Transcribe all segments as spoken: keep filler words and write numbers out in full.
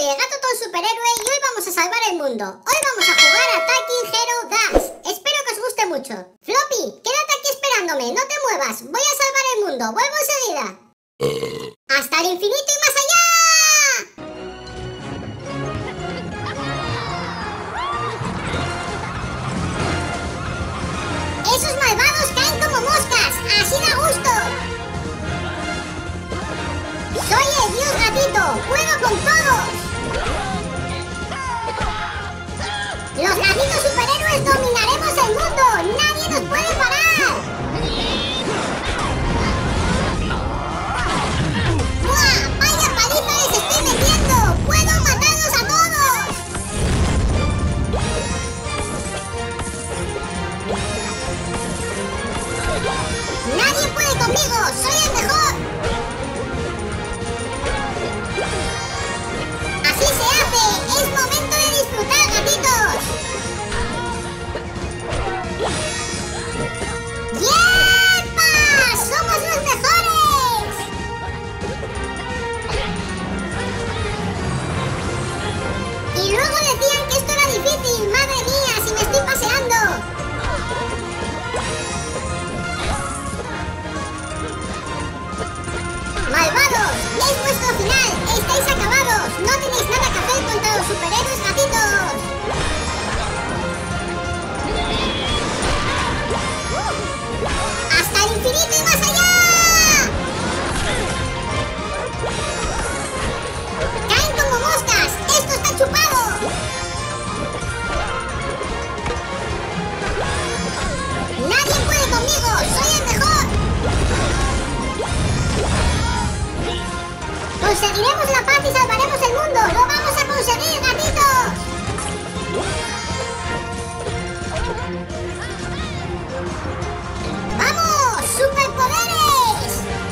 soy el gato Tom Superhéroe y hoy vamos a salvar el mundo. Hoy vamos a jugar a Attacking Hero Dash. Espero que os guste mucho. Floppy, quédate aquí esperándome, no te muevas. Voy a salvar el mundo, vuelvo enseguida. ¡Hasta el infinito y más allá! ¡Esos malvados caen como moscas! ¡Así da gusto! ¡Soy el dios gatito! ¡Puedo con todos! ¡Los gatitos superhéroes dominaremos el mundo! ¡Nadie nos puede parar! ¡Buah! ¡Vaya paliza les estoy metiendo! ¡Puedo matarlos a todos! ¡Nadie puede conmigo! ¡Soy el mejor! ¡Así se hace! ¡Es momento de disfrutar, gatitos! ¡Yepa! ¡Somos los mejores! Y luego decían que esto era difícil. ¡Madre mía! ¡Si me estoy paseando! ¡Malvados! ¡Es vuestro final! ¡Estáis acabados! ¡No tenéis nada que hacer contra los superhéroes gatitos! ¡Hasta el infinito y más allá! ¡Caen como moscas! ¡Esto está chupado! ¡Nadie puede conmigo! ¡Soy el mejor! ¡Conseguiremos la paz y salvaremos el mundo! ¡Lo vamos a conseguir, gatitos! ¡Vamos! ¡Superpoderes!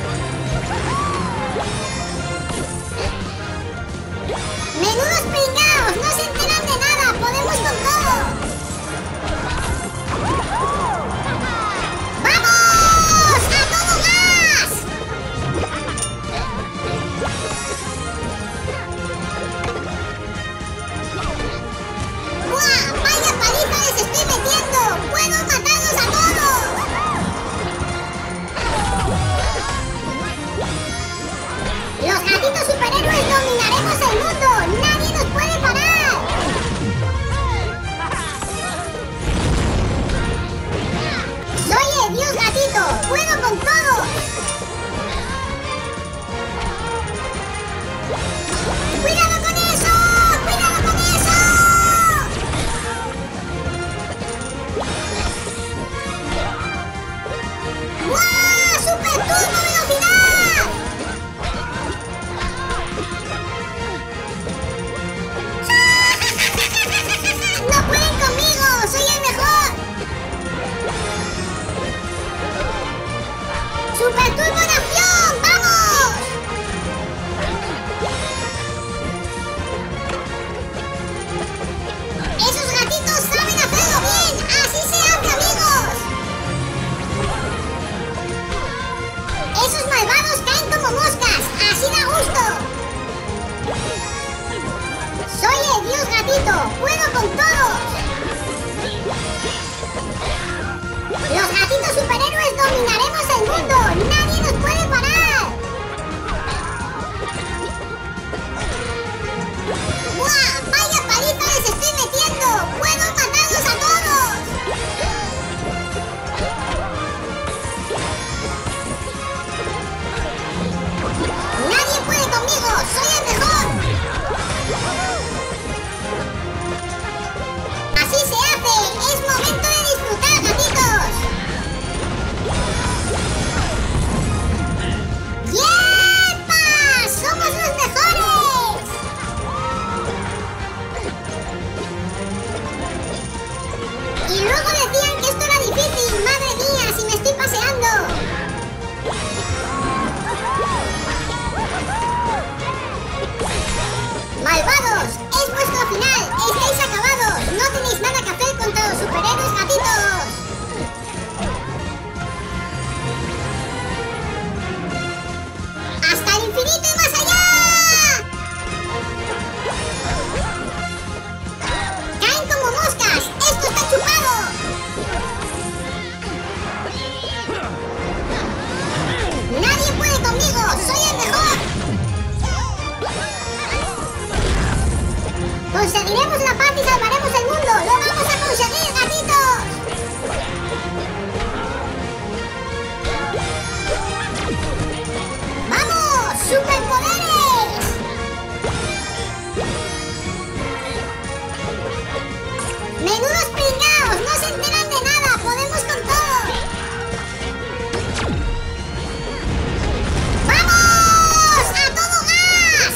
¡Menudos pringaos! ¡No se enteran de nada! ¡Podemos con todo! ¡Vamos! ¡A todo gas! ¡Buah! ¡Vaya paliza les estoy metiendo! ¡Puedo matarlos a todos! ¡Los gatitos superhéroes dominaremos el mundo! ¡Nadie nos puede parar! ¡Soy el dios gatito! ¡Puedo con todo! ¡Cuidado con eso! ¡Cuidado con eso! ¡Wow! ¡Super turbo velocidad! ¡No pueden conmigo! ¡Soy el mejor! ¡Super turbo en acción! ¡Vamos! ¡Esos gatitos saben hacerlo bien! ¡Así se hace, amigos! ¡Esos malvados caen como moscas! ¡Así da gusto! ¡Soy el dios gatito! ¡Puedo con todos! ¡Los gatitos superhéroes dominaremos el mundo! ¡Nadie nos puede parar! ¡Buah! ¡Vaya paliza les estoy metiendo! ¡Puedo matarlos a todos! ¡Nadie puede conmigo! ¡Soy el mejor! ¡Así se hace! ¡Es momento de disfrutar, gatitos! ¡Yepa! ¡Somos los mejores! Conseguiremos la paz y salvaremos el mundo. ¡Lo vamos a conseguir, gatitos! ¡Vamos! ¡Superpoderes! ¡Menudos pringaos! ¡No se enteran de nada! ¡Podemos con todo! ¡Vamos! ¡A todo gas!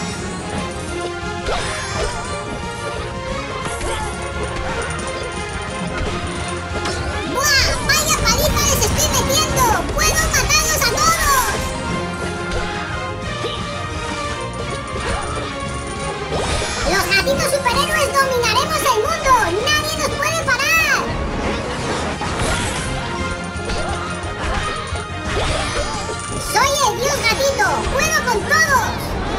¡Buah! ¡Vaya paliza les estoy metiendo! ¡Puedo matarlos a todos! ¡Los gatitos superhéroes dominaremos el mundo! ¡Nadie nos puede parar! ¡Soy el dios gatito! ¡Puedo con todos!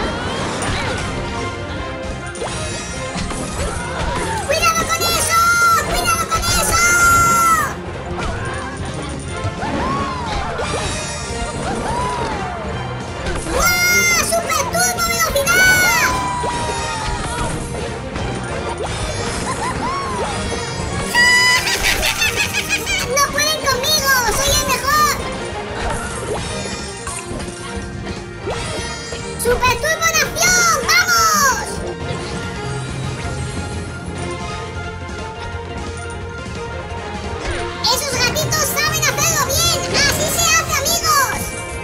¡Cuidado con eso! ¡Cuidado con eso! ¡Guau! ¡Super turbo velocidad! ¡No pueden conmigo! ¡Soy el mejor! ¡Super turbo nación! ¡Vamos! ¡Esos gatitos saben hacerlo bien! ¡Así se hace, amigos!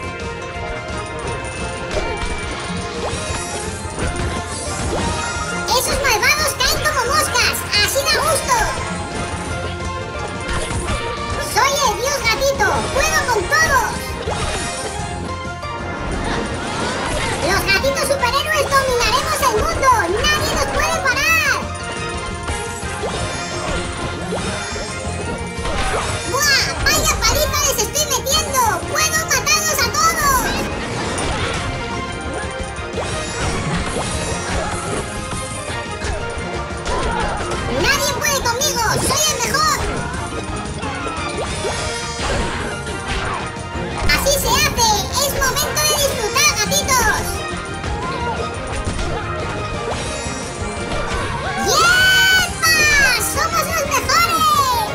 ¡Esos malvados caen como moscas! ¡Así da gusto! ¡Soy el dios gatito! ¡Puedo con todos! ¡Los gatitos superhéroes dominaremos el mundo! ¡Nadie nos puede parar! ¡Buah! ¡Vaya paliza les estoy metiendo! ¡Puedo matarlos a todos! ¡Nadie puede conmigo! ¡Soy el mejor! ¡Así se hace! ¡Es momento de disfrutar, gatitos! ¡Yepa! ¡Somos los mejores!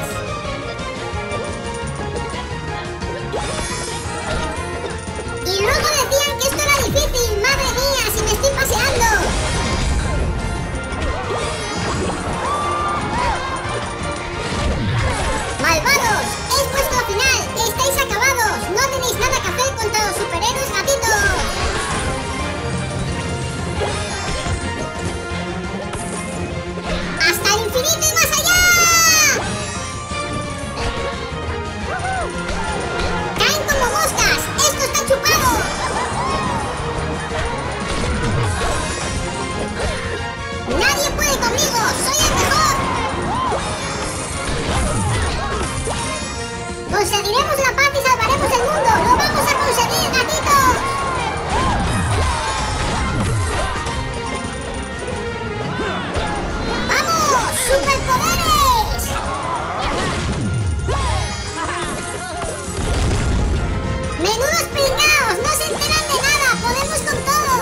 Y luego decían que esto era difícil. ¡Madre mía! ¡Si me estoy paseando! ¡Malvados! ¡Es vuestro final! ¡Estáis acabados! ¡No tenéis nada que hacer contra los superhéroes gatitos! ¡Hasta el infinito y más allá! ¡Caen como moscas! ¡Esto está chupado! ¡Nadie puede conmigo! ¡Soy el mejor! ¡Conseguiremos la paz y salvaremos el mundo! ¡Lo vamos a conseguir, gatitos! ¡Vamos! ¡Superpoderes! ¡Menudos pringaos! ¡No se enteran de nada! ¡Podemos con todo!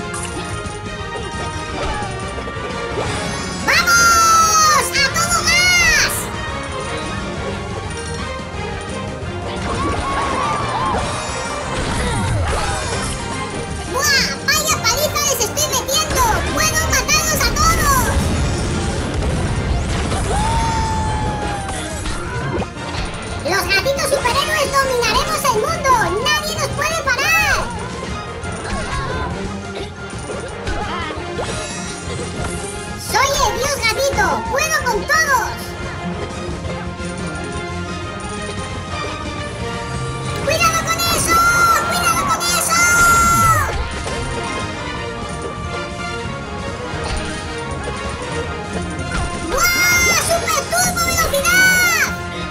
¡Vamos! ¡A todo gas! ¡Buah! ¡Vaya paliza les estoy metiendo! ¡Puedo matarlos a todos! ¡Los gatitos superhéroes dominaremos el mundo! ¡Nadie nos puede parar! ¡Soy el dios gatito! ¡Puedo con todos! ¡Cuidado con eso! ¡Cuidado con eso! ¡Buah! ¡Super turbo velocidad!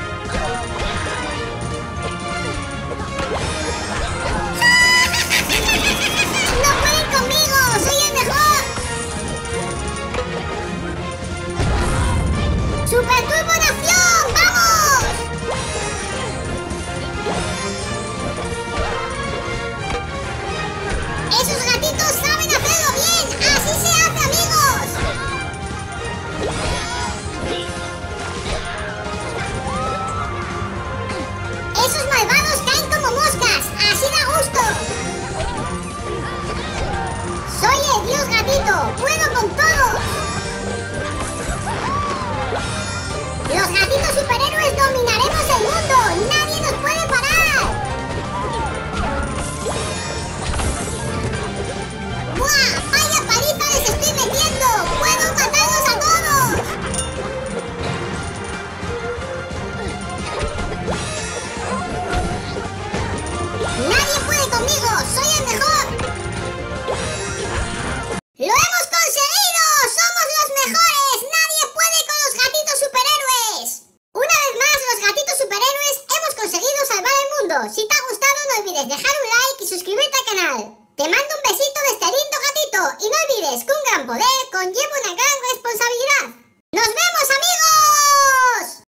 ¡No pueden conmigo! ¡Soy el mejor! ¡Super no olvides dejar un like y suscribirte al canal. Te mando un besito de este lindo gatito y no olvides que un gran poder conlleva una gran